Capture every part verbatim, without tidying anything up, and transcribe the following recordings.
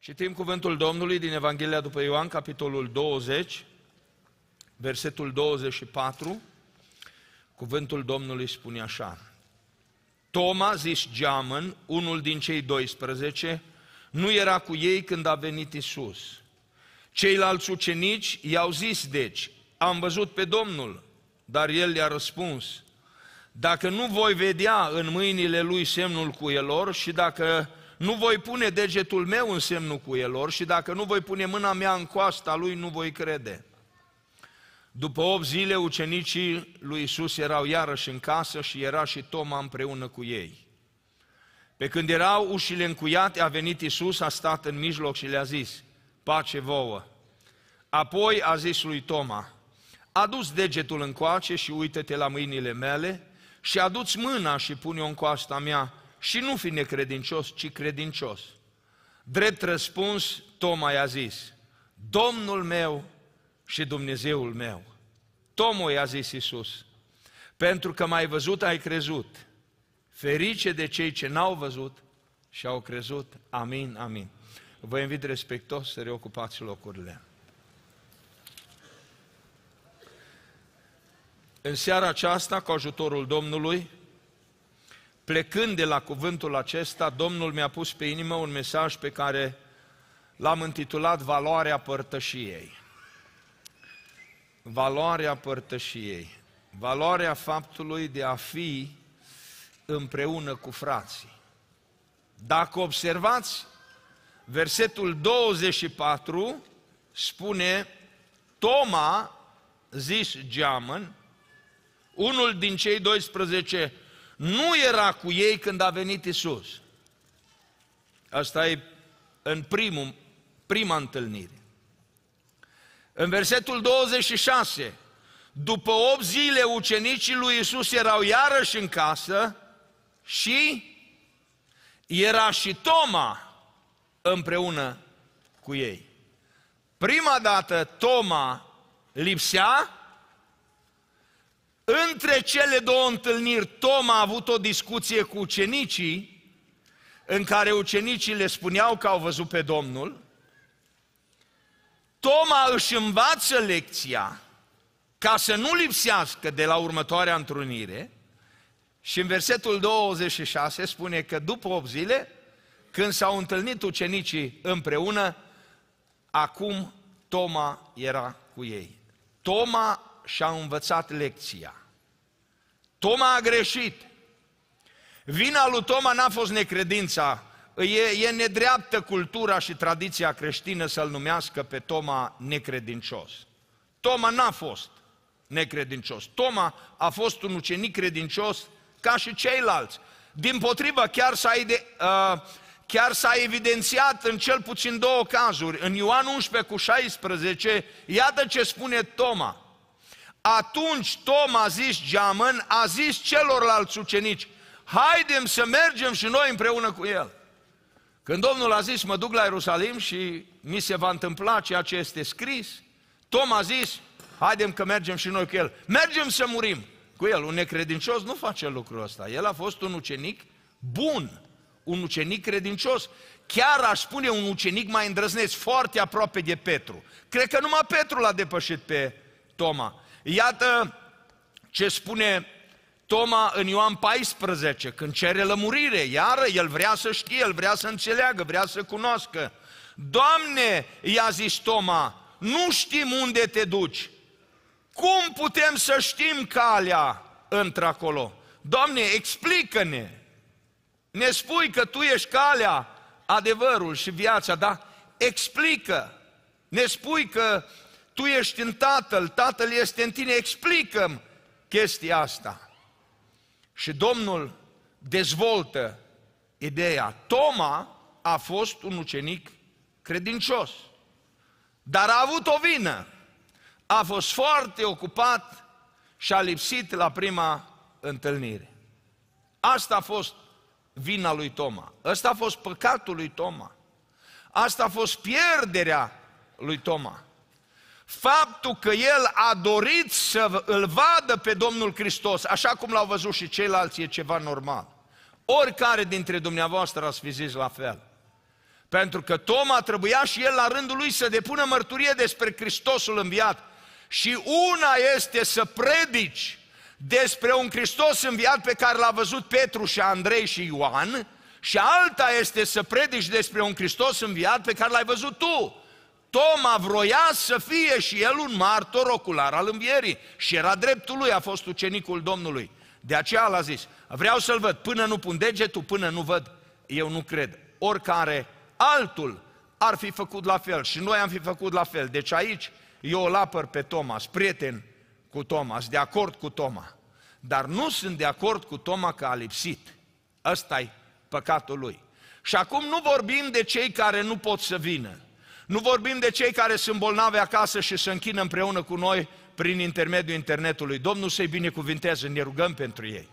Citim cuvântul Domnului din Evanghelia după Ioan, capitolul douăzeci, versetul douăzeci și patru. Cuvântul Domnului spune așa: Toma, zis Geamăn, unul din cei doisprezece, nu era cu ei când a venit Iisus. Ceilalți ucenici i-au zis deci: am văzut pe Domnul, dar el le-a răspuns: dacă nu voi vedea în mâinile lui semnul cuielor și dacă nu voi pune degetul meu în semnul cuielor și dacă nu voi pune mâna mea în coasta lui, nu voi crede. După opt zile, ucenicii lui Iisus erau iarăși în casă și era și Toma împreună cu ei. Pe când erau ușile încuiate, a venit Iisus, a stat în mijloc și le-a zis: pace vouă. Apoi a zis lui Toma: adu-ți degetul încoace și uită-te la mâinile mele și adu-ți mâna și pune-o în coasta mea și nu fi necredincios, ci credincios. Drept răspuns, Toma i-a zis: Domnul meu și Dumnezeul meu. Tomo, i-a zis Iisus, pentru că m-ai văzut, ai crezut. Ferice de cei ce n-au văzut și au crezut. Amin, amin. Vă invit respectos să reocupați locurile. În seara aceasta, cu ajutorul Domnului, plecând de la cuvântul acesta, Domnul mi-a pus pe inimă un mesaj pe care l-am intitulat Valoarea părtășiei. Valoarea părtășiei. Valoarea faptului de a fi împreună cu frații. Dacă observați, versetul douăzeci și patru spune: Toma, zis Geamăn, unul din cei doisprezece, nu era cu ei când a venit Iisus. Asta e în primul, prima întâlnire. În versetul douăzeci și șase, după opt zile ucenicii lui Iisus erau iarăși în casă și era și Toma împreună cu ei. Prima dată Toma lipsea. Între cele două întâlniri, Toma a avut o discuție cu ucenicii, în care ucenicii le spuneau că au văzut pe Domnul. Toma își învață lecția ca să nu lipsească de la următoarea întrunire și în versetul douăzeci și șase spune că după opt zile, când s-au întâlnit ucenicii împreună, acum Toma era cu ei. Toma și-a învățat lecția. Toma a greșit. Vina lui Toma n-a fost necredința. E, e nedreaptă cultura și tradiția creștină să-l numească pe Toma necredincios. Toma n-a fost necredincios. Toma a fost un ucenic credincios ca și ceilalți. Dimpotrivă, chiar s-a, ide, uh, chiar s-a evidențiat în cel puțin două cazuri. În Ioan unsprezece cu șaisprezece, iată ce spune Toma. Atunci Toma, zis Geamăn, a zis celorlalți ucenici: haidem să mergem și noi împreună cu el. Când Domnul a zis: mă duc la Ierusalim și mi se va întâmpla ceea ce este scris, Toma a zis: haidem că mergem și noi cu el. Mergem să murim cu el. Un necredincios nu face lucrul ăsta. El a fost un ucenic bun, un ucenic credincios. Chiar aș spune un ucenic mai îndrăzneț, foarte aproape de Petru. Cred că numai Petru l-a depășit pe Toma. Iată ce spune Toma în Ioan paisprezece, când cere lămurire, iară el vrea să știe, el vrea să înțeleagă, vrea să cunoască. Doamne, i-a zis Toma, nu știm unde te duci. Cum putem să știm calea într-acolo? Doamne, explică-ne. Ne spui că Tu ești calea, adevărul și viața, dar explică. Ne spui că Tu ești în Tatăl, Tatăl este în tine, explică-mi chestia asta. Și Domnul dezvoltă ideea. Toma a fost un ucenic credincios, dar a avut o vină. A fost foarte ocupat și a lipsit la prima întâlnire. Asta a fost vina lui Toma. Ăsta a fost păcatul lui Toma. Asta a fost pierderea lui Toma. Faptul că el a dorit să îl vadă pe Domnul Hristos, așa cum l-au văzut și ceilalți, e ceva normal. Oricare dintre dumneavoastră ați fi zis la fel. Pentru că Toma trebuia și el la rândul lui să depună mărturie despre Hristosul înviat. Și una este să predici despre un Hristos înviat pe care l-a văzut Petru și Andrei și Ioan, și alta este să predici despre un Hristos înviat pe care l-ai văzut tu. Toma vroia să fie și el un martor ocular al învierii și era dreptul lui, a fost ucenicul Domnului. De aceea l-a zis, vreau să-l văd, până nu pun degetul, până nu văd, eu nu cred. Oricare altul ar fi făcut la fel și noi am fi făcut la fel. Deci aici eu îl apăr pe Toma, prieten cu Toma, sunt de acord cu Toma, dar nu sunt de acord cu Toma că a lipsit. Ăsta-i păcatul lui. Și acum nu vorbim de cei care nu pot să vină, nu vorbim de cei care sunt bolnavi acasă și se închină împreună cu noi prin intermediul internetului. Domnul să-i binecuvinteze, ne rugăm pentru ei.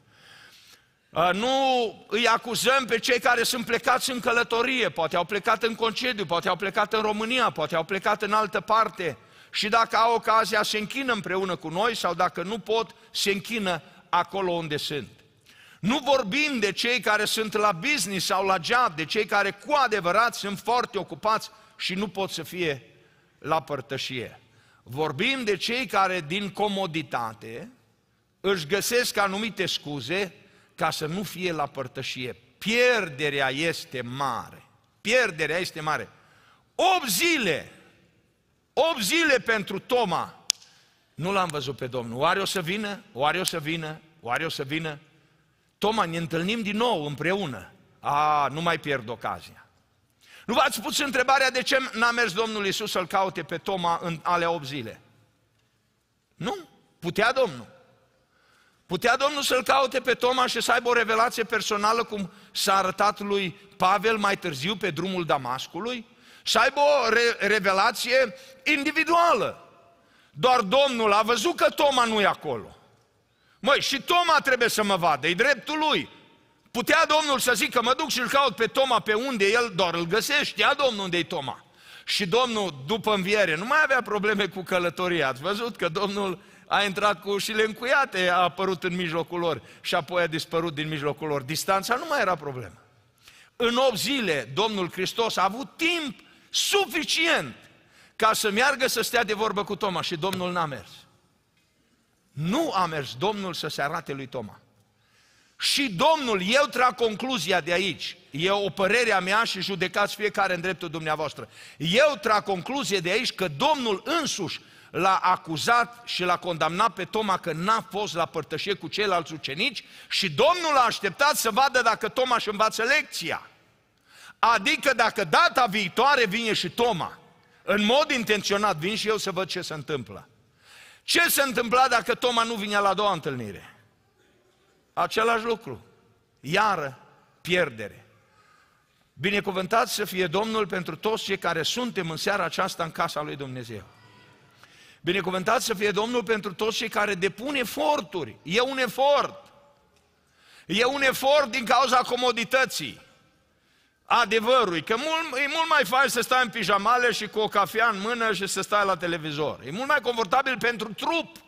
Nu îi acuzăm pe cei care sunt plecați în călătorie, poate au plecat în concediu, poate au plecat în România, poate au plecat în altă parte și dacă au ocazia se închină împreună cu noi sau dacă nu pot, se închină acolo unde sunt. Nu vorbim de cei care sunt la business sau la job, de cei care cu adevărat sunt foarte ocupați și nu pot să fie la părtășie. Vorbim de cei care din comoditate își găsesc anumite scuze ca să nu fie la părtășie. Pierderea este mare. Pierderea este mare. Opt zile, opt zile pentru Toma. Nu l-am văzut pe Domnul. Oare o să vină? Oare o să vină? Oare o să vină? Toma, ne întâlnim din nou împreună. A, nu mai pierd ocazia. Nu v-ați pus întrebarea de ce n-a mers Domnul Iisus să-l caute pe Toma în alea opt zile? Nu, putea Domnul. Putea Domnul să-l caute pe Toma și să aibă o revelație personală cum s-a arătat lui Pavel mai târziu pe drumul Damascului, să aibă o re- revelație individuală. Doar Domnul a văzut că Toma nu e acolo. Măi, și Toma trebuie să mă vadă, e dreptul lui. Putea Domnul să zică, mă duc și îl caut pe Toma pe unde el doar îl găsește, știa Domnul unde e Toma. Și Domnul, după înviere, nu mai avea probleme cu călătoria. Ați văzut că Domnul a intrat cu ușile încuiate, a apărut în mijlocul lor și apoi a dispărut din mijlocul lor. Distanța nu mai era problemă. În opt zile, Domnul Hristos a avut timp suficient ca să meargă să stea de vorbă cu Toma și Domnul n-a mers. Nu a mers Domnul să se arate lui Toma. Și Domnul, eu trag concluzia de aici, e o părere a mea și judecați fiecare în dreptul dumneavoastră. Eu trag concluzie de aici că Domnul însuși l-a acuzat și l-a condamnat pe Toma că n-a fost la părtășie cu ceilalți ucenici și Domnul a așteptat să vadă dacă Toma își învață lecția. Adică dacă data viitoare vine și Toma, în mod intenționat vin și eu să văd ce se întâmplă. Ce se întâmpla dacă Toma nu vinea la a doua întâlnire? Același lucru, iară pierdere. Binecuvântat să fie Domnul pentru toți cei care suntem în seara aceasta în casa lui Dumnezeu. Binecuvântat să fie Domnul pentru toți cei care depun eforturi. E un efort. E un efort din cauza comodității. Adevărul, că mult, e mult mai fain să stai în pijamale și cu o cafea în mână și să stai la televizor. E mult mai confortabil pentru trup.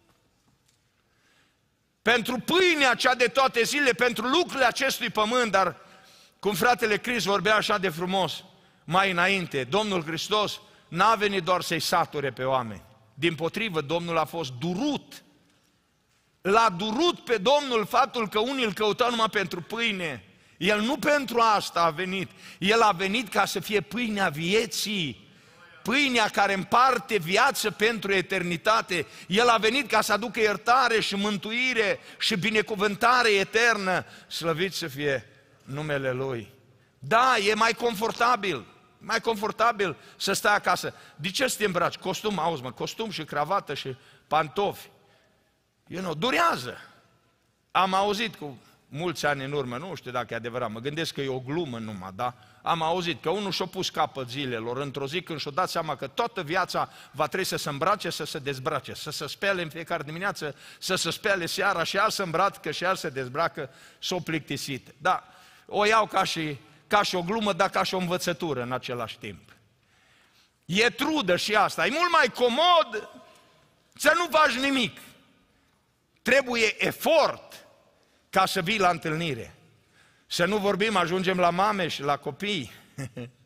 Pentru pâinea cea de toate zile, pentru lucrurile acestui pământ, dar cum fratele Cris vorbea așa de frumos mai înainte, Domnul Hristos n-a venit doar să-i sature pe oameni. Dimpotrivă, Domnul a fost durut. L-a durut pe Domnul faptul că unii îl căutau numai pentru pâine. El nu pentru asta a venit. El a venit ca să fie pâinea vieții. Pâinea care împarte viață pentru eternitate. El a venit ca să aducă iertare și mântuire și binecuvântare eternă. Slăvit să fie numele Lui. Da, e mai confortabil. Mai confortabil să stai acasă. De ce să te îmbraci? Costum, auzi mă, costum și cravată și pantofi. You know, durează. Am auzit cu mulți ani în urmă, nu știu dacă e adevărat, mă gândesc că e o glumă numai, da? Am auzit că unul și-a pus capăt zilelor într-o zi când și-a dat seama că toată viața va trebui să se îmbrace, să se dezbrace, să se spele în fiecare dimineață, să se spele seara și al să îmbracă și al să dezbracă, s-o plictisit. Da, o iau ca și, ca și o glumă, dar ca și o învățătură în același timp. E trudă și asta, e mult mai comod să nu faci nimic. Trebuie efort ca să vii la întâlnire. Să nu vorbim, ajungem la mame și la copii.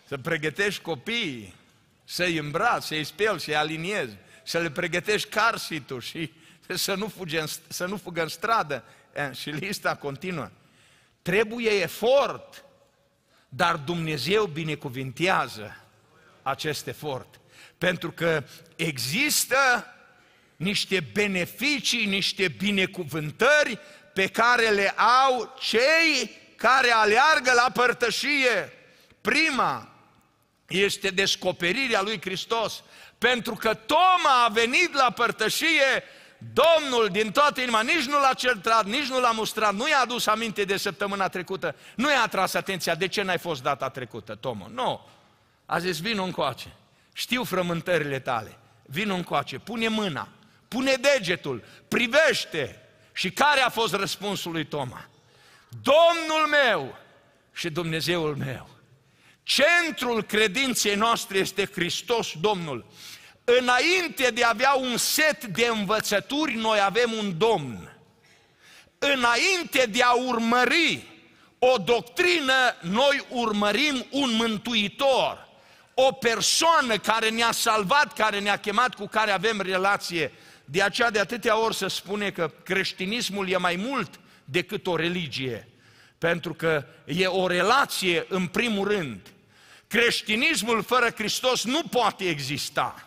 să pregătești copiii, să-i îmbraci, să-i speli, să-i aliniezi, să le pregătești car seat-ul și să nu, fuge în, să nu fugă în stradă. Și lista continuă. Trebuie efort, dar Dumnezeu binecuvintează acest efort. Pentru că există niște beneficii, niște binecuvântări pe care le au cei care aleargă la părtășie. Prima este descoperirea lui Hristos. Pentru că Toma a venit la părtășie, Domnul din toată inima nici nu l-a certat, nici nu l-a mustrat, nu i-a adus aminte de săptămâna trecută, nu i-a atras atenția, de ce n-ai fost data trecută, Toma? Nu. A zis, vino încoace, știu frământările tale, vino încoace, pune mâna, pune degetul, privește. Și care a fost răspunsul lui Toma? Domnul meu și Dumnezeul meu. Centrul credinței noastre este Hristos Domnul. Înainte de a avea un set de învățături, noi avem un Domn. Înainte de a urmări o doctrină, noi urmărim un Mântuitor, o persoană care ne-a salvat, care ne-a chemat, cu care avem relație. De aceea de atâtea ori se spune că creștinismul e mai mult decât o religie, pentru că e o relație în primul rând. Creștinismul fără Hristos nu poate exista.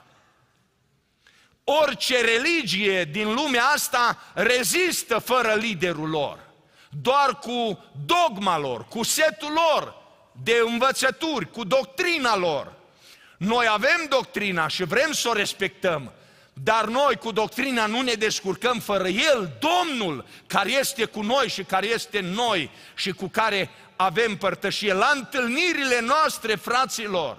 Orice religie din lumea asta rezistă fără liderul lor. Doar cu dogma lor, cu setul lor de învățături, cu doctrina lor. Noi avem doctrina și vrem să o respectăm, dar noi cu doctrina nu ne descurcăm fără El, Domnul, care este cu noi și care este în noi și cu care avem părtășie. La întâlnirile noastre, fraților,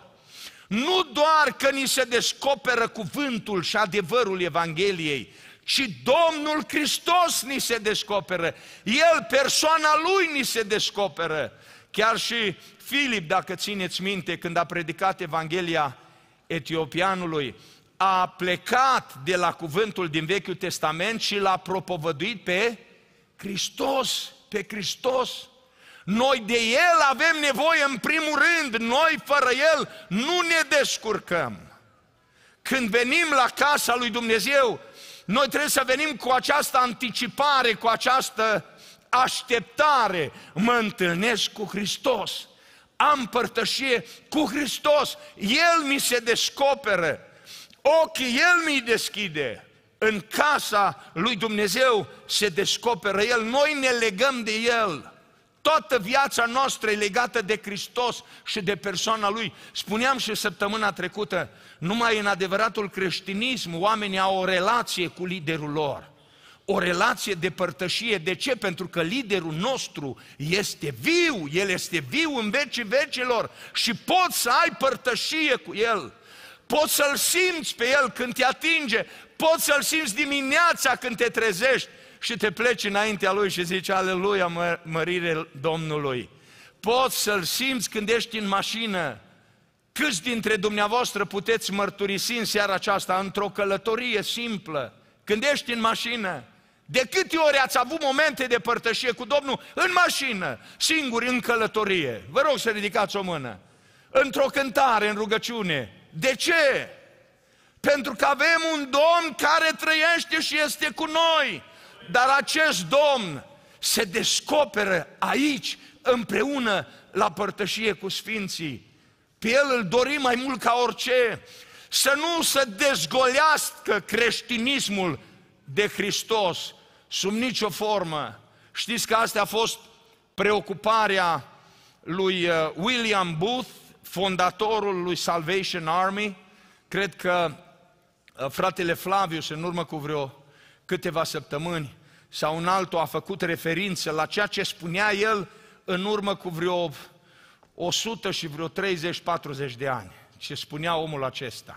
nu doar că ni se descoperă cuvântul și adevărul Evangheliei, ci Domnul Hristos ni se descoperă. El, persoana Lui, ni se descoperă. Chiar și Filip, dacă țineți minte, când a predicat Evanghelia etiopianului, a plecat de la cuvântul din Vechiul Testament și l-a propovăduit pe Hristos, pe Hristos. Noi de El avem nevoie în primul rând, noi fără El nu ne descurcăm. Când venim la casa lui Dumnezeu, noi trebuie să venim cu această anticipare, cu această așteptare. Mă întâlnesc cu Hristos, am părtășie cu Hristos, El mi se descoperă, ochii El mi deschide. În casa lui Dumnezeu se descoperă El, noi ne legăm de El. Toată viața noastră e legată de Hristos și de persoana Lui. Spuneam și săptămâna trecută, numai în adevăratul creștinism oamenii au o relație cu liderul lor. O relație de părtășie. De ce? Pentru că liderul nostru este viu, El este viu în vecii vecilor și poți să ai părtășie cu El. Poți să-L simți pe El când te atinge, poți să-L simți dimineața când te trezești și te pleci înaintea Lui și zici, aleluia, mă, mărire Domnului. Poți să-L simți când ești în mașină. Câți dintre dumneavoastră puteți mărturisi în seara aceasta, într-o călătorie simplă, când ești în mașină? De câte ori ați avut momente de părtășie cu Domnul în mașină, singuri, în călătorie? Vă rog să ridicați o mână. Într-o cântare, în rugăciune. De ce? Pentru că avem un Domn care trăiește și este cu noi. Dar acest Domn se descoperă aici, împreună, la părtășie cu Sfinții. Pe El îl dorim mai mult ca orice. Să nu se dezgolească creștinismul de Hristos, sub nicio formă. Știți că asta a fost preocuparea lui William Booth, fondatorul lui Salvation Army. Cred că fratele Flavius, în urmă cu vreo câteva săptămâni, sau un altul a făcut referință la ceea ce spunea el în urmă cu vreo o sută și vreo treizeci patruzeci de ani. Ce spunea omul acesta?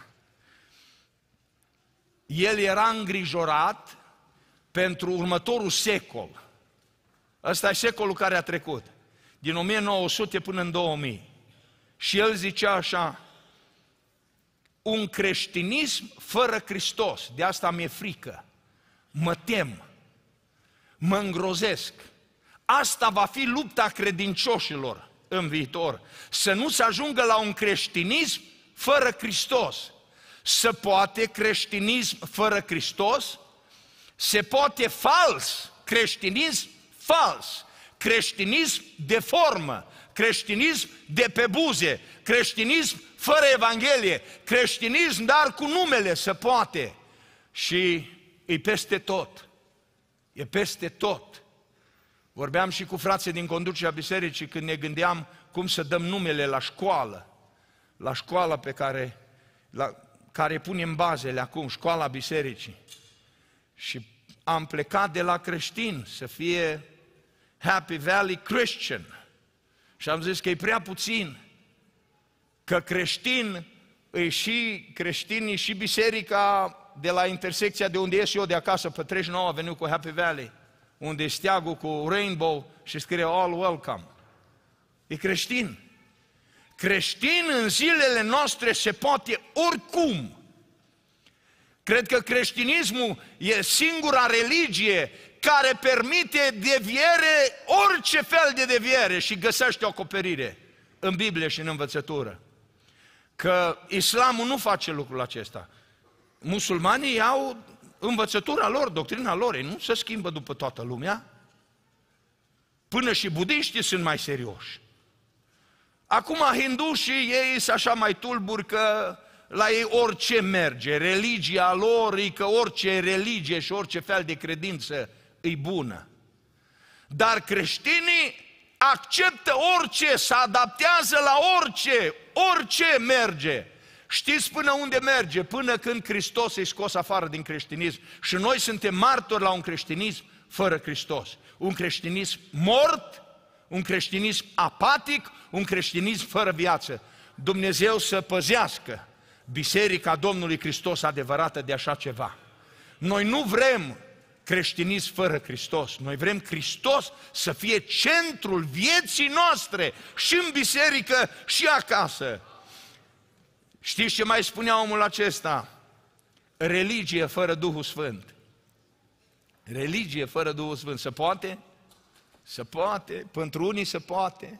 El era îngrijorat pentru următorul secol. Ăsta e secolul care a trecut, din o mie nouă sute până în două mii. Și el zicea așa, un creștinism fără Hristos, de asta mi-e frică, mă tem, mă îngrozesc. Asta va fi lupta credincioșilor în viitor. Să nu se ajungă la un creștinism fără Hristos. Se poate creștinism fără Hristos? Se poate fals creștinism fals. Creștinism de formă, creștinism de pe buze, creștinism fără Evanghelie, creștinism dar cu numele se poate. Și e peste tot, e peste tot. Vorbeam și cu frații din conducerea bisericii când ne gândeam cum să dăm numele la școală, la școala pe care, la, care punem bazele acum, școala bisericii. Și am plecat de la creștin să fie Happy Valley Christian. Și am zis că e prea puțin, că creștin e și creștinii și biserica de la intersecția de unde ies eu de acasă, pe treizeci și nouă Avenue cu Happy Valley, unde e steagul cu rainbow și scrie All Welcome. E creștin. Creștin în zilele noastre se poate oricum. Cred că creștinismul e singura religie care permite deviere, orice fel de deviere, și găsește o acoperire în Biblie și în învățătură. Că islamul nu face lucrul acesta. Musulmanii au învățătura lor, doctrina lor, ei nu se schimbă după toată lumea. Până și budiștii sunt mai serioși. Acum hindușii ei sunt așa mai tulburi că la ei orice merge, religia lor e că orice religie și orice fel de credință e bună. Dar creștinii acceptă orice, se adaptează la orice, orice merge. Știți până unde merge? Până când Hristos e scos afară din creștinism. Și noi suntem martori la un creștinism fără Hristos. Un creștinism mort, un creștinism apatic, un creștinism fără viață. Dumnezeu să păzească Biserica Domnului Hristos adevărată de așa ceva. Noi nu vrem creștinism fără Hristos. Noi vrem Hristos să fie centrul vieții noastre și în biserică și acasă. Știți ce mai spunea omul acesta? Religie fără Duhul Sfânt. Religie fără Duhul Sfânt. Se poate? Se poate. Pentru unii se poate.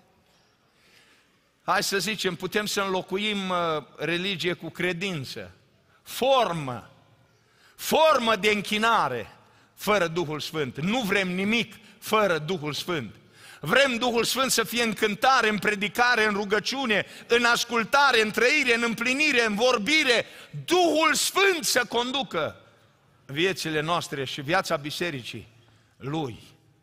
Hai să zicem, putem să înlocuim religie cu credință. Formă. Formă de închinare fără Duhul Sfânt. Nu vrem nimic fără Duhul Sfânt. Vrem Duhul Sfânt să fie în cântare, în predicare, în rugăciune, în ascultare, în trăire, în împlinire, în vorbire. Duhul Sfânt să conducă viețile noastre și viața bisericii Lui.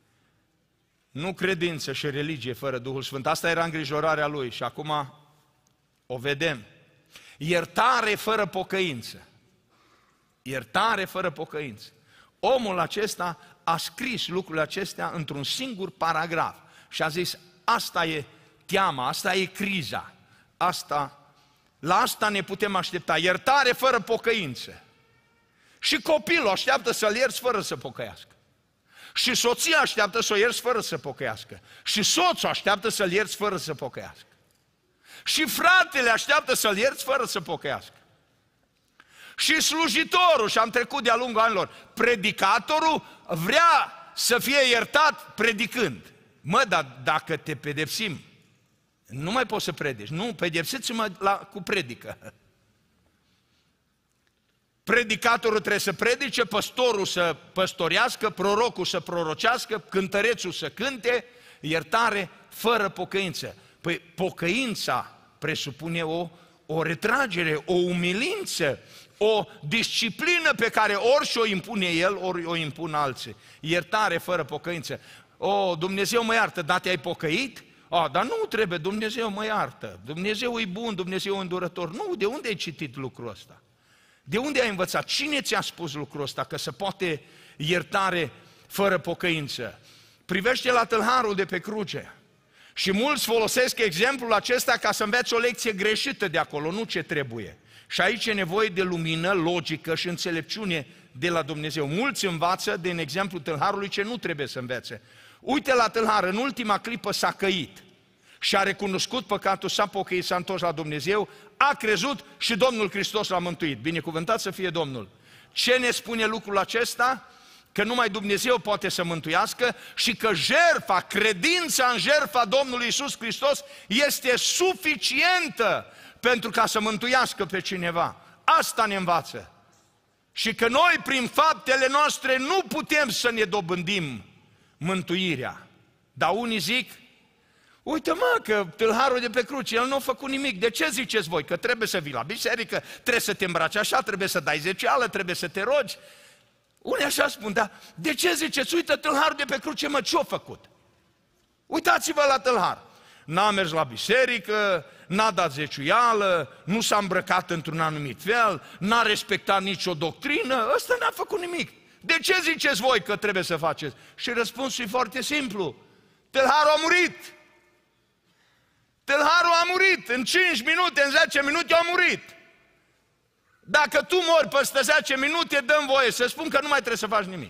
Nu credință și religie fără Duhul Sfânt. Asta era îngrijorarea lui și acum o vedem. Iertare fără pocăință. Iertare fără pocăință. Omul acesta a scris lucrurile acestea într-un singur paragraf și a zis, asta e teama, asta e criza, asta, la asta ne putem aștepta, iertare fără pocăință. Și copilul așteaptă să-l ierți fără să pocăiască. Și soția așteaptă să o ierți fără să pocăiască. Și soțul așteaptă să-l ierți fără să pocăiască. Și fratele așteaptă să-l ierți fără să pocăiască. Și slujitorul, și am trecut de-a lungul anilor, predicatorul vrea să fie iertat predicând. Mă, dar dacă te pedepsim, nu mai poți să predici. Nu, pedepsiți-mă la, cu predică. Predicatorul trebuie să predice, păstorul să păstorească, prorocul să prorocească, cântărețul să cânte, iertare fără pocăință. Păi pocăința presupune o, o retragere, o umilință, o disciplină pe care ori și-o impune el, ori o impun alții. Iertare fără pocăință. O, Dumnezeu mă iartă, dar te-ai pocăit? O, dar nu trebuie, Dumnezeu mă iartă. Dumnezeu e bun, Dumnezeu e îndurător. Nu, de unde ai citit lucrul ăsta? De unde ai învățat? Cine ți-a spus lucrul ăsta? Că se poate iertare fără pocăință. Privește la tâlharul de pe cruce. Și mulți folosesc exemplul acesta ca să înveți o lecție greșită de acolo, nu ce trebuie. Și aici e nevoie de lumină, logică și înțelepciune de la Dumnezeu. Mulți învață din exemplul tâlharului ce nu trebuie să învețe. Uite la tâlhar, în ultima clipă s-a căit și a recunoscut păcatul, s-a pocăit, s-a întors la Dumnezeu, a crezut și Domnul Hristos l-a mântuit. Binecuvântat să fie Domnul! Ce ne spune lucrul acesta? că numai Dumnezeu poate să mântuiască și că jertfa, credința în jertfa Domnului Iisus Hristos este suficientă pentru ca să mântuiască pe cineva. Asta ne învață. Și că noi, prin faptele noastre, nu putem să ne dobândim mântuirea. Dar unii zic, uite mă, că tâlharul de pe cruce, el nu a făcut nimic. De ce ziceți voi? Că trebuie să vii la biserică, trebuie să te îmbraci așa, trebuie să dai zecială, trebuie să te rogi. Unii așa spun, dar de ce ziceți? Uite tâlharul de pe cruce, mă, ce-a făcut? Uitați-vă la tâlhar. N-a mers la biserică, n-a dat zeciuială, nu s-a îmbrăcat într-un anumit fel, n-a respectat nicio doctrină, ăsta n-a făcut nimic. De ce ziceți voi că trebuie să faceți? Și răspunsul e foarte simplu. Tâlharul a murit. Tâlharul a murit. În cinci minute, în zece minute a murit. Dacă tu mori peste zece minute, dăm voie să spun că nu mai trebuie să faci nimic.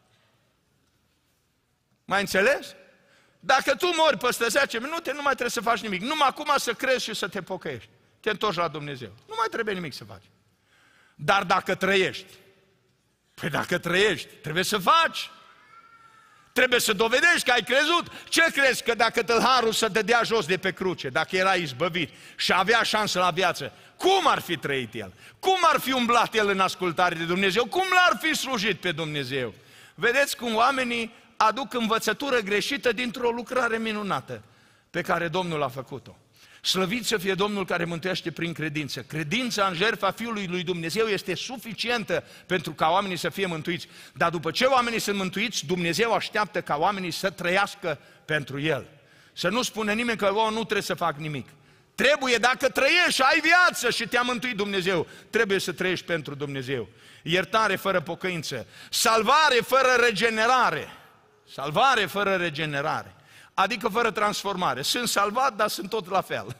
Mai înțeles? Dacă tu mori peste zece minute, nu mai trebuie să faci nimic. Numai acum să crezi și să te pocăiești. Te întorci la Dumnezeu. Nu mai trebuie nimic să faci. Dar dacă trăiești, păi dacă trăiești, trebuie să faci. Trebuie să dovedești că ai crezut. Ce crezi? Că dacă tâlharul se dădea jos de pe cruce, dacă era izbăvit și avea șansă la viață, cum ar fi trăit el? Cum ar fi umblat el în ascultare de Dumnezeu? Cum l-ar fi slujit pe Dumnezeu? Vedeți cum oamenii aduc învățătură greșită dintr-o lucrare minunată pe care Domnul a făcut-o. Slăvit să fie Domnul care mântuiește prin credință. Credința în jertfa Fiului lui Dumnezeu este suficientă pentru ca oamenii să fie mântuiți. Dar după ce oamenii sunt mântuiți, Dumnezeu așteaptă ca oamenii să trăiască pentru El. Să nu spună nimeni că oh, nu trebuie să fac nimic. Trebuie, dacă trăiești, ai viață și te-a mântuit Dumnezeu, trebuie să trăiești pentru Dumnezeu. Iertare fără pocăință, salvare fără regenerare. Salvare fără regenerare. Adică fără transformare. Sunt salvat, dar sunt tot la fel.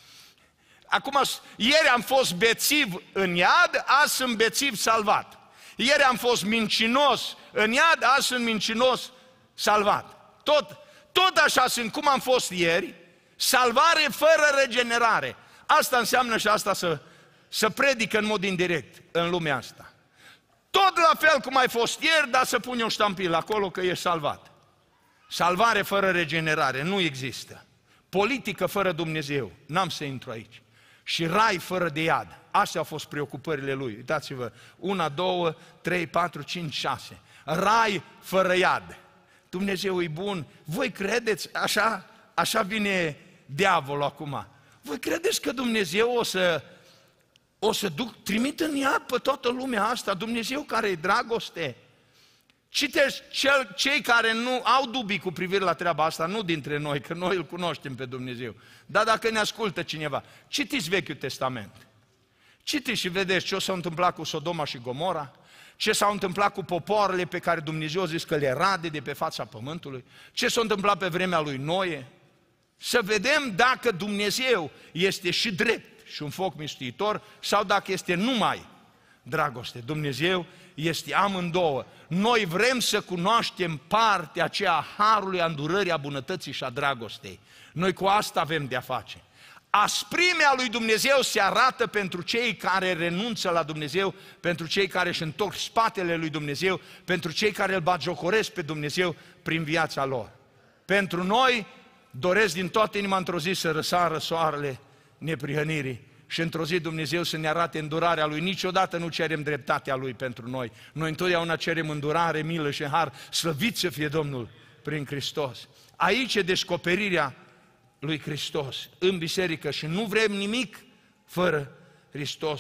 Acum, ieri am fost bețiv în iad, azi sunt bețiv salvat. Ieri am fost mincinos în iad, azi sunt mincinos salvat. Tot, tot așa sunt cum am fost ieri, salvare fără regenerare. Asta înseamnă și asta să, să predică în mod indirect în lumea asta. Tot la fel cum ai fost ieri, dar să pune o ștampilă acolo că ești salvat. Salvare fără regenerare nu există. Politică fără Dumnezeu, n-am să intru aici. Și rai fără de iad. Astea au fost preocupările lui. Uitați-vă, una, două, trei, patru, cinci, șase. Rai fără iad. Dumnezeu e bun. Voi credeți, așa, așa vine diavolul acum. Voi credeți că Dumnezeu o să, o să duc, trimit în iad pe toată lumea asta? Dumnezeu care e dragoste. Citești, cel, cei care nu au dubii cu privire la treaba asta, nu dintre noi, că noi îl cunoaștem pe Dumnezeu, dar dacă ne ascultă cineva, citiți Vechiul Testament. Citiți și vedeți ce s-a întâmplat cu Sodoma și Gomora, ce s-a întâmplat cu popoarele pe care Dumnezeu a zis că le rade de pe fața pământului, ce s-a întâmplat pe vremea lui Noe, să vedem dacă Dumnezeu este și drept și un foc mistuitor sau dacă este numai dragoste. Dumnezeu este amândouă. Noi vrem să cunoaștem partea aceea a harului, a îndurării, a bunătății și a dragostei. Noi cu asta avem de-a face. Asprimea lui Dumnezeu se arată pentru cei care renunță la Dumnezeu, pentru cei care își întorc spatele lui Dumnezeu, pentru cei care îl batjocoresc pe Dumnezeu prin viața lor. Pentru noi doresc din toată inima într-o zi să răsară soarele neprihănirii și într-o zi Dumnezeu să ne arate îndurarea Lui. Niciodată nu cerem dreptatea Lui pentru noi. Noi întotdeauna cerem îndurare, milă și har. Slăvit să fie Domnul prin Hristos. Aici e descoperirea lui Hristos în biserică și nu vrem nimic fără Hristos.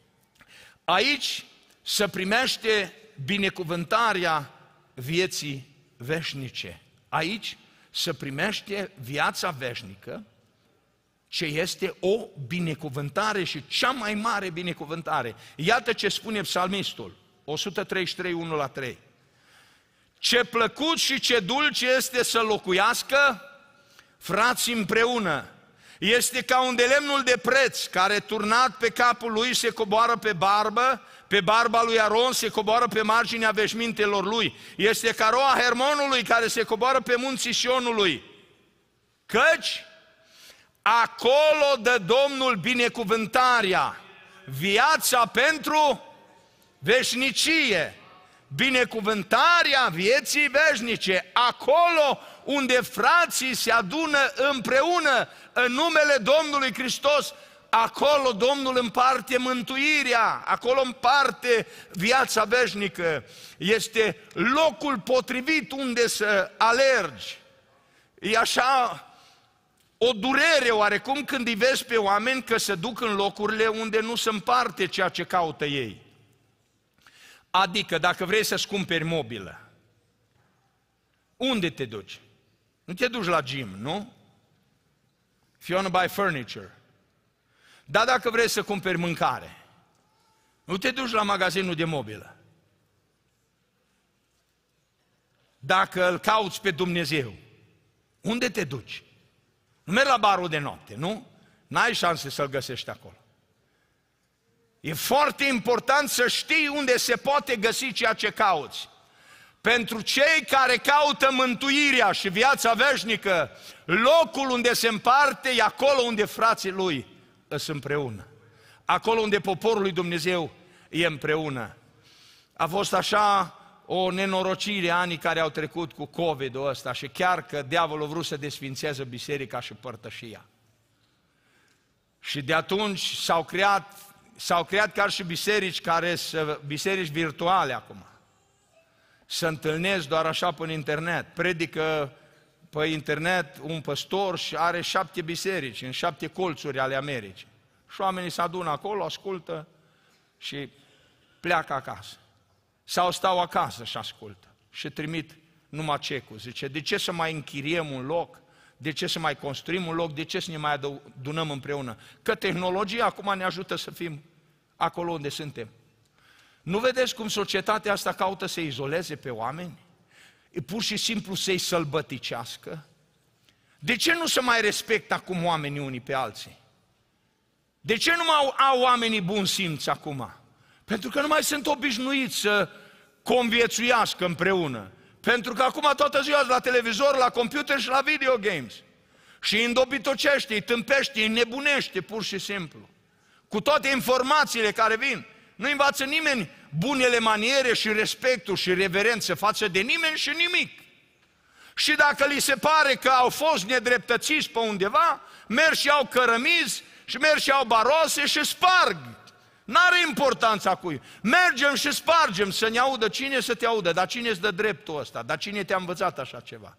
Aici se primește binecuvântarea vieții veșnice. Aici se primește viața veșnică, ce este o binecuvântare și cea mai mare binecuvântare. Iată ce spune psalmistul, o sută treizeci și trei, unu la trei. Ce plăcut și ce dulce este să locuiască frații împreună. Este ca un de lemnul de preț, care turnat pe capul lui se coboară pe barbă, pe barba lui Aron se coboară pe marginea veșmintelor lui. Este ca roa Hermonului care se coboară pe munții Sionului. Căci acolo dă Domnul binecuvântarea, viața pentru veșnicie. binecuvântarea vieții veșnice, acolo unde frații se adună împreună în numele Domnului Hristos, acolo Domnul împarte mântuirea, acolo împarte viața veșnică. Este locul potrivit unde să alergi. E așa o durere oarecum când îi vezi pe oameni că se duc în locurile unde nu se împarte ceea ce caută ei. Adică dacă vrei să-ți cumperi mobilă, unde te duci? Nu te duci la gym, nu? If you want to buy furniture. Dar dacă vrei să cumperi mâncare, nu te duci la magazinul de mobilă. Dacă îl cauți pe Dumnezeu, unde te duci? Nu mergi la barul de noapte, nu? N-ai șanse să-l găsești acolo. E foarte important să știi unde se poate găsi ceea ce cauți. Pentru cei care caută mântuirea și viața veșnică, locul unde se împarte e acolo unde frații lui sunt împreună. Acolo unde poporul lui Dumnezeu e împreună. A fost așa o nenorocire anii care au trecut cu COVID-ul ăsta și chiar că diavolul a vrut să desfințeze biserica și părtășia. Și de atunci s-au creat, s-au creat chiar și biserici care sunt biserici virtuale acum. Se întâlnesc doar așa pe internet. Predică pe internet un păstor și are șapte biserici în șapte colțuri ale Americii. Și oamenii se adună acolo, ascultă și pleacă acasă. Sau stau acasă și ascultă și trimit numai cecul. Zice, de ce să mai închiriem un loc? De ce să mai construim un loc? De ce să ne mai adunăm împreună? Că tehnologia acum ne ajută să fim acolo unde suntem. Nu vedeți cum societatea asta caută să izoleze pe oameni? E pur și simplu să-i sălbăticească? De ce nu se mai respectă acum oamenii unii pe alții? De ce nu mai au, au oamenii bun simț acum? Pentru că nu mai sunt obișnuiți să conviețuiască împreună. Pentru că acum toată ziua la televizor, la computer și la video games. Și îi îndobitocește, îi tâmpește, îi nebunește pur și simplu. Cu toate informațiile care vin. Nu învață nimeni bunele maniere și respectul și reverență față de nimeni și nimic. Și dacă li se pare că au fost nedreptățiți pe undeva, merg și au cărămizi și merg și au barose și sparg. N-are importanța cui. Mergem și spargem să ne audă cine să te audă, dar cine îți dă dreptul ăsta, dar cine te-a învățat așa ceva?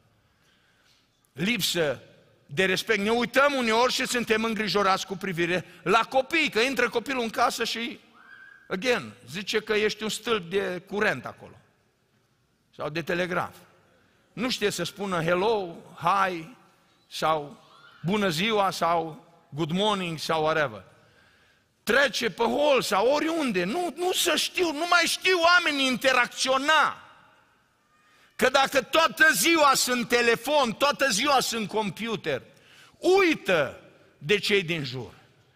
Lipsă de respect. Ne uităm uneori și suntem îngrijorați cu privire la copii, că intră copilul în casă și, again, zice că ești un stâlp de curent acolo. Sau de telegraf. Nu știe să spună hello, hi, sau bună ziua, sau good morning, sau whatever. Trece pe hol sau oriunde, nu, nu să știu, nu mai știu oamenii interacționa. Că dacă toată ziua sunt telefon, toată ziua sunt computer, uită de cei din jur.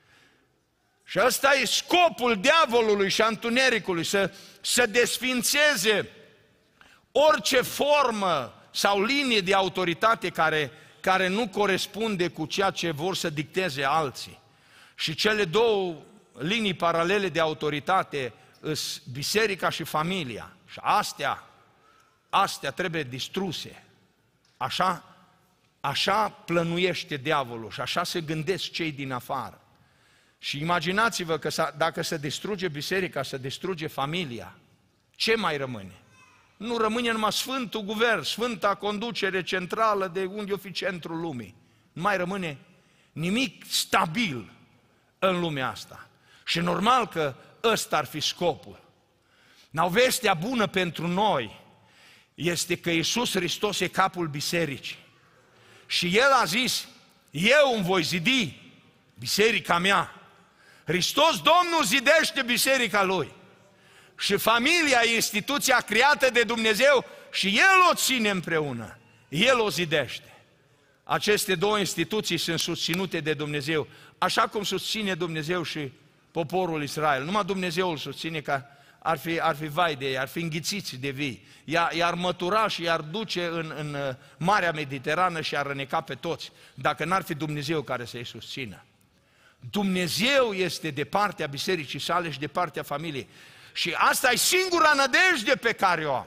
Și ăsta e scopul diavolului și a întunericului, să, să desfințeze orice formă sau linie de autoritate care, care nu corespunde cu ceea ce vor să dicteze alții. Și cele două linii paralele de autoritate sunt biserica și familia. Și astea, astea trebuie distruse. Așa, așa plănuiește diavolul și așa se gândesc cei din afară. Și imaginați-vă că dacă se distruge biserica, se distruge familia, ce mai rămâne? Nu rămâne numai Sfântul Guvern, Sfânta Conducere Centrală de unde o fi centrul lumii. Nu mai rămâne nimic stabil în lumea asta. Și normal că ăsta ar fi scopul. Dar vestea bună pentru noi este că Iisus Hristos e capul bisericii. Și El a zis, eu îmi voi zidi biserica mea. Hristos Domnul zidește biserica Lui. Și familia e instituția creată de Dumnezeu și El o ține împreună. El o zidește. Aceste două instituții sunt susținute de Dumnezeu, așa cum susține Dumnezeu și poporul Israel. Numai Dumnezeu îl susține, că ar fi, ar fi vai de ei, ar fi înghițiți de vii. I-ar mătura și i-ar duce în, în Marea Mediterană și ar răneca pe toți, dacă n-ar fi Dumnezeu care să-i susțină. Dumnezeu este de partea bisericii sale și de partea familiei. Și asta e singura nădejde pe care o am.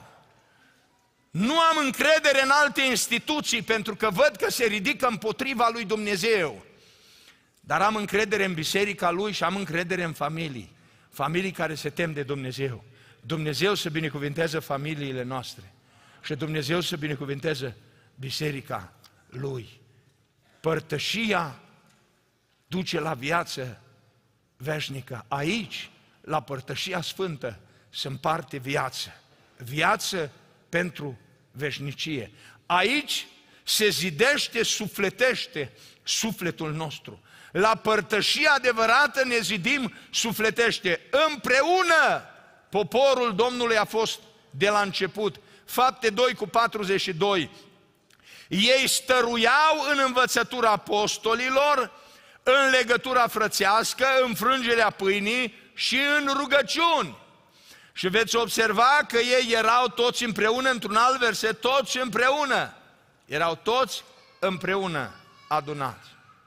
Nu am încredere în alte instituții pentru că văd că se ridică împotriva lui Dumnezeu. Dar am încredere în biserica lui și am încredere în familii. Familii care se tem de Dumnezeu. Dumnezeu să binecuvinteze familiile noastre. Și Dumnezeu să binecuvinteze biserica lui. Părtășia duce la viață veșnică. Aici, la părtășia sfântă, se împarte viață. Viață pentru veșnicie. Aici se zidește, sufletește sufletul nostru. La părtășia adevărată ne zidim, sufletește. Împreună poporul Domnului a fost de la început. Fapte doi cu patruzeci și doi. Ei stăruiau în învățătura apostolilor, în legătura frățească, în frângerea pâinii și în rugăciuni. Și veți observa că ei erau toți împreună, într-un alt verset, toți împreună. Erau toți împreună adunați.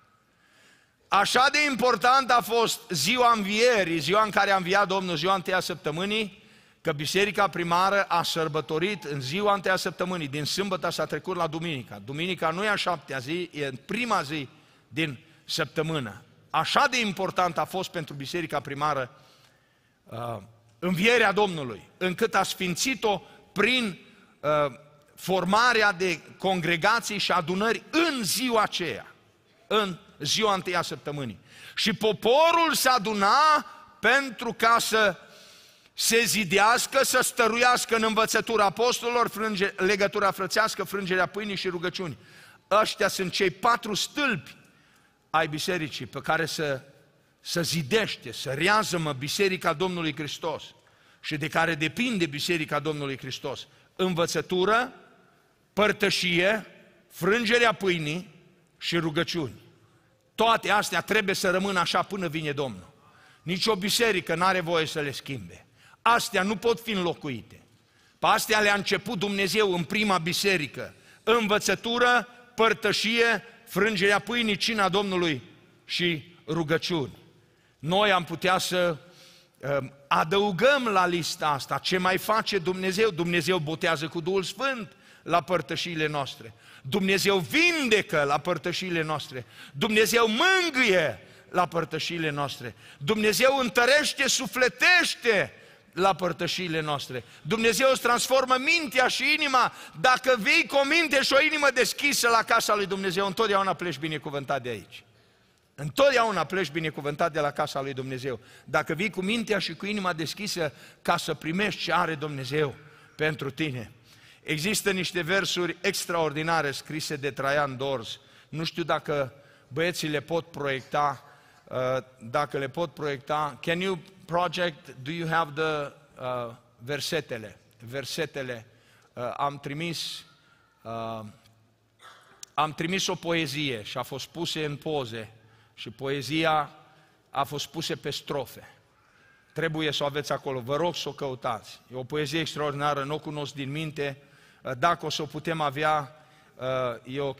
Așa de important a fost ziua învierii, ziua în care a înviat Domnul, ziua întâia săptămânii, că biserica primară a sărbătorit în ziua întâia săptămânii, din sâmbătă s-a trecut la duminica. Duminica nu e a șaptea zi, e în prima zi din săptămână. Așa de important a fost pentru biserica primară uh, învierea Domnului, încât a sfințit-o prin uh, formarea de congregații și adunări în ziua aceea, în ziua întâia săptămânii. Și poporul se aduna pentru ca să se zidească, să stăruiască în învățătura apostolilor, frânge, legătura frățească, frângerea pâinii și rugăciuni. Ăștia sunt cei patru stâlpi ai bisericii pe care să, să zidește, să reazămă biserica Domnului Hristos și de care depinde biserica Domnului Hristos. Învățătură, părtășie, frângerea pâinii și rugăciuni. Toate astea trebuie să rămână așa până vine Domnul. Nici o biserică n-are voie să le schimbe. Astea nu pot fi înlocuite. Pe astea le-a început Dumnezeu în prima biserică. Învățătură, părtășie, frângerea pâinii, cina Domnului și rugăciuni. Noi am putea să uh, adăugăm la lista asta ce mai face Dumnezeu. Dumnezeu botează cu Duhul Sfânt la părtășiile noastre. Dumnezeu vindecă la părtășiile noastre. Dumnezeu mângâie la părtășiile noastre. Dumnezeu întărește, sufletește la părtășiile noastre. Dumnezeu îți transformă mintea și inima. Dacă vii cu o minte și o inimă deschisă la casa lui Dumnezeu, întotdeauna pleci binecuvântat de aici. Întotdeauna pleci binecuvântat de la casa lui Dumnezeu. Dacă vii cu mintea și cu inima deschisă ca să primești ce are Dumnezeu pentru tine. Există niște versuri extraordinare scrise de Traian Dors. Nu știu dacă băieții le pot proiecta, dacă le pot proiecta. Can you project, do you have the uh, versetele? Versetele. Uh, am trimis uh, am trimis o poezie și a fost puse în poze și poezia a fost puse pe strofe. Trebuie să o aveți acolo, vă rog să o căutați. E o poezie extraordinară, nu o cunosc din minte. Dacă o să o putem avea, e ok.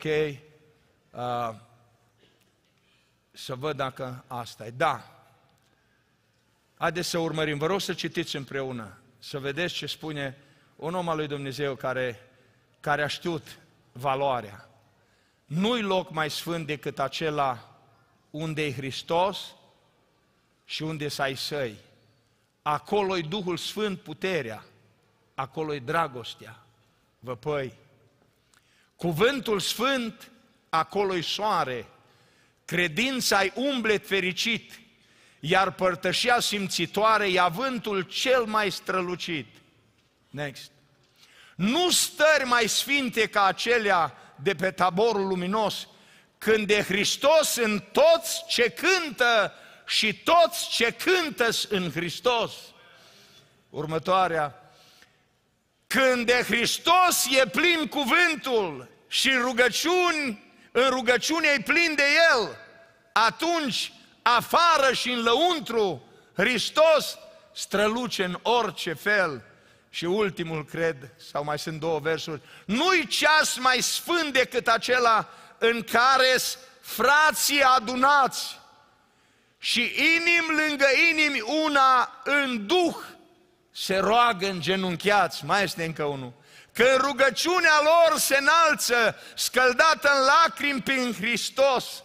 Să văd dacă asta e. Da. Haideți să urmărim. Vă rog să citiți împreună, să vedeți ce spune un om al lui Dumnezeu care, care a știut valoarea. Nu-i loc mai sfânt decât acela unde e Hristos și unde s ai săi. Acolo-i Duhul Sfânt puterea, acolo-i dragostea, văpăi. Cuvântul Sfânt, acolo-i soare, credința-i umblet fericit, iar părtășia simțitoare e avântul cel mai strălucit. Next. Nu stări mai sfinte ca acelea de pe taborul luminos, când de Hristos sunt toți ce cântă și toți ce cântă în Hristos. Următoarea. Când de Hristos e plin cuvântul și rugăciuni, în rugăciune e plin de El, atunci afară și în lăuntru Hristos străluce în orice fel. Și ultimul, cred, sau mai sunt două versuri, nu-i ceas mai sfânt decât acela în care-s frații adunați și inim lângă inimi una în duh se roagă îngenunchiați, mai este încă unul, că în rugăciunea lor se înalță, scăldată în lacrimi prin Hristos.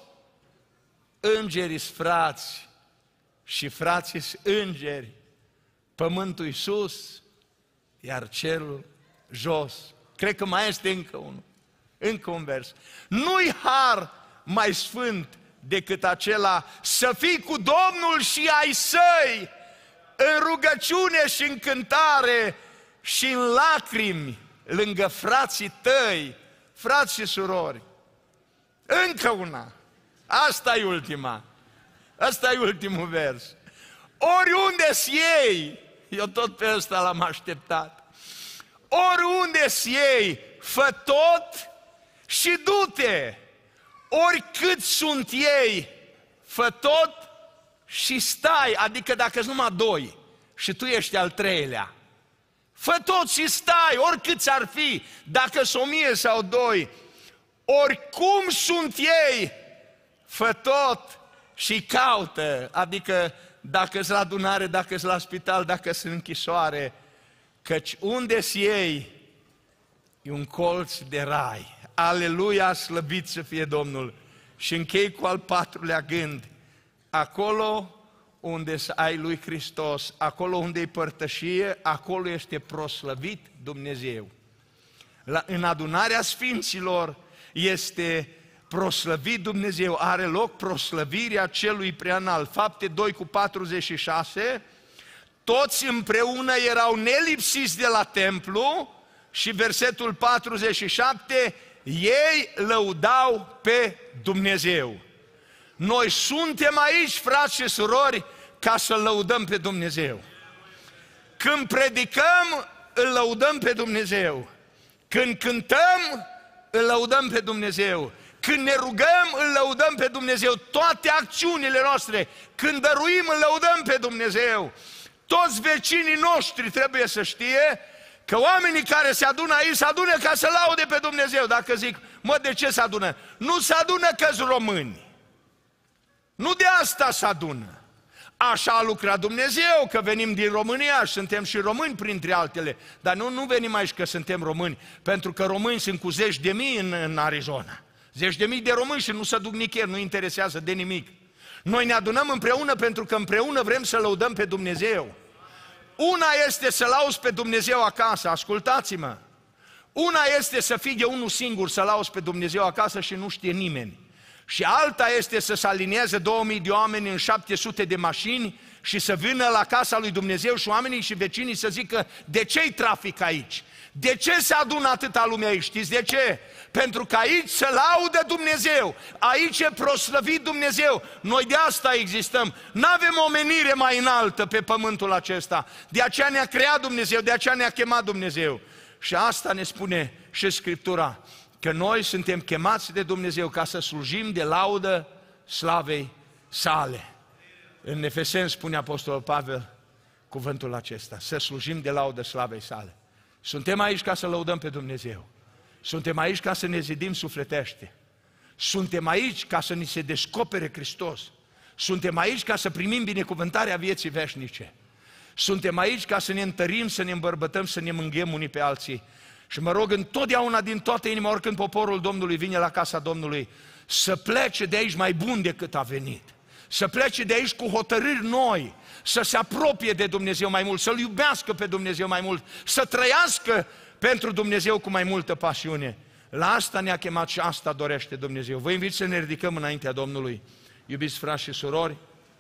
Îngerii sunt frați și frații sunt îngeri, pământul sus, iar cerul jos. Cred că mai este încă unul, încă un vers. Nu-i har mai sfânt decât acela să fii cu Domnul și ai săi, în rugăciune și în cântare și în lacrimi, lângă frații tăi, frați și surori. Încă una, asta e ultima, asta e ultimul vers. Oriunde-s ei, eu tot pe ăsta l-am așteptat, oriunde-s ei, fă tot și du-te, oricât sunt ei, fă tot și stai, adică dacă sunt numai doi și tu ești al treilea, fă tot și stai, oricât ar fi, dacă sunt o mie sau doi, oricum sunt ei, fă tot și caută, adică dacă-s la adunare, dacă-s la spital, dacă-s în închisoare, căci unde-s ei, e un colț de rai. Aleluia, slăvit să fie Domnul! Și închei cu al patrulea gând, acolo unde ai lui Hristos, acolo unde e părtășie, acolo este proslăvit Dumnezeu. La, în adunarea sfinților este proslăvit Dumnezeu, are loc proslăvirea celui preanalt. Fapte doi cu patruzeci și șase, toți împreună erau nelipsiți de la templu și versetul patruzeci și șapte, ei lăudau pe Dumnezeu. Noi suntem aici, frați și surori, ca să lăudăm pe Dumnezeu. Când predicăm, îl lăudăm pe Dumnezeu. Când cântăm, îl lăudăm pe Dumnezeu. Când ne rugăm, îl lăudăm pe Dumnezeu. Toate acțiunile noastre, când dăruim, îl lăudăm pe Dumnezeu. Toți vecinii noștri trebuie să știe că oamenii care se adună aici se adună ca să laude pe Dumnezeu. Dacă zic, mă, de ce se adună? Nu se adună că-s români. Nu de asta se adună. Așa a lucrat Dumnezeu, că venim din România și suntem și români printre altele. Dar nu, nu venim aici că suntem români, pentru că români sunt cu zeci de mii în, în Arizona. Zeci de mii de români și nu se duc nicăieri, nu interesează de nimic. Noi ne adunăm împreună pentru că împreună vrem să lăudăm pe Dumnezeu. Una este să lauzi pe Dumnezeu acasă, ascultați-mă. Una este să fie unul singur să lauzi pe Dumnezeu acasă și nu știe nimeni. Și alta este să se alinieze două mii de oameni în șapte sute de mașini și să vină la casa lui Dumnezeu și oamenii și vecinii să zică, de ce-i trafic aici? De ce se adună atâta lume aici? Știți de ce? Pentru că aici se laudă Dumnezeu, aici e proslăvit Dumnezeu. Noi de asta existăm. N-avem o menire mai înaltă pe pământul acesta. De aceea ne-a creat Dumnezeu, de aceea ne-a chemat Dumnezeu. Și asta ne spune și Scriptura, că noi suntem chemați de Dumnezeu ca să slujim de laudă slavei sale. În Efeseni spune Apostolul Pavel cuvântul acesta, să slujim de laudă slavei sale. Suntem aici ca să lăudăm pe Dumnezeu. Suntem aici ca să ne zidim sufletește. Suntem aici ca să ni se descopere Hristos. Suntem aici ca să primim binecuvântarea vieții veșnice. Suntem aici ca să ne întărim, să ne îmbărbătăm, să ne mânghem unii pe alții. Și mă rog întotdeauna din toată inima, oricând poporul Domnului vine la casa Domnului, să plece de aici mai bun decât a venit. Să plece de aici cu hotărâri noi, să se apropie de Dumnezeu mai mult, să-L iubească pe Dumnezeu mai mult, să trăiască pentru Dumnezeu cu mai multă pasiune. La asta ne-a chemat și asta dorește Dumnezeu. Vă invit să ne ridicăm înaintea Domnului. Iubiți frați și surori,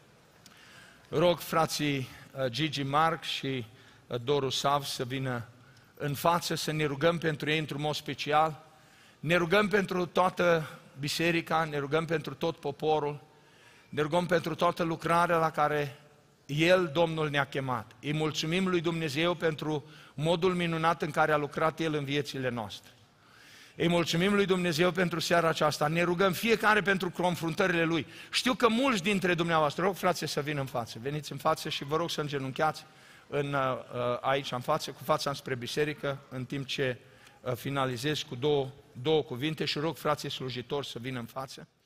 rog frații Gigi Marc și Doru Sav să vină în față, să ne rugăm pentru ei într-un mod special. Ne rugăm pentru toată biserica, ne rugăm pentru tot poporul, ne rugăm pentru toată lucrarea la care El, Domnul, ne-a chemat. Îi mulțumim lui Dumnezeu pentru modul minunat în care a lucrat El în viețile noastre. Îi mulțumim lui Dumnezeu pentru seara aceasta. Ne rugăm fiecare pentru confruntările Lui. Știu că mulți dintre dumneavoastră, rog frate să vină în față, veniți în față și vă rog să îngenunchiați în, aici în față, cu fața înspre biserică, în timp ce finalizez cu două, două cuvinte și rog frații slujitori să vină în față.